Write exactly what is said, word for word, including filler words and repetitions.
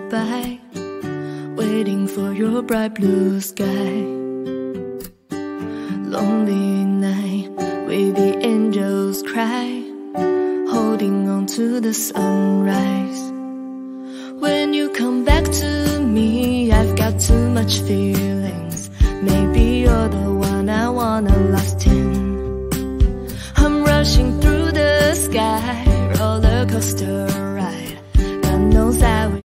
goodbye, waiting for your bright blue sky. Lonely night with the angels cry, holding on to the sunrise. When you come back to me, I've got too much fear.